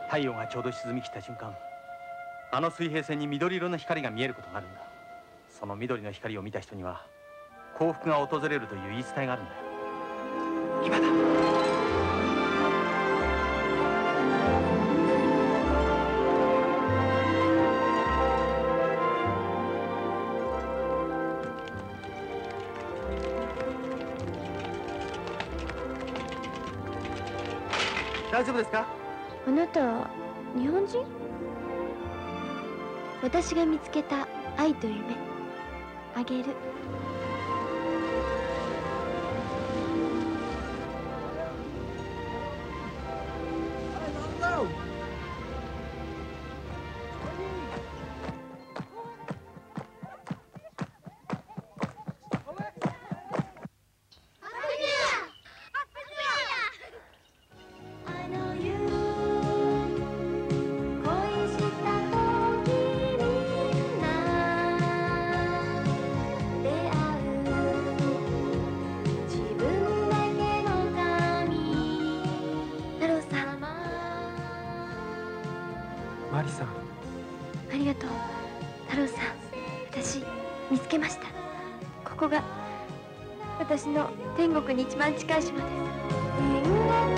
太陽がちょうど沈み切った瞬間、あの水平線に緑色の光が見えることがあるんだ。その緑の光を見た人には幸福が訪れるという言い伝えがあるんだよ。今だ。大丈夫ですか？ あなた日本人？私が見つけた愛と夢あげる。 マリさん、 ありがとう太郎さん。私見つけました。ここが私の天国に一番近い島です。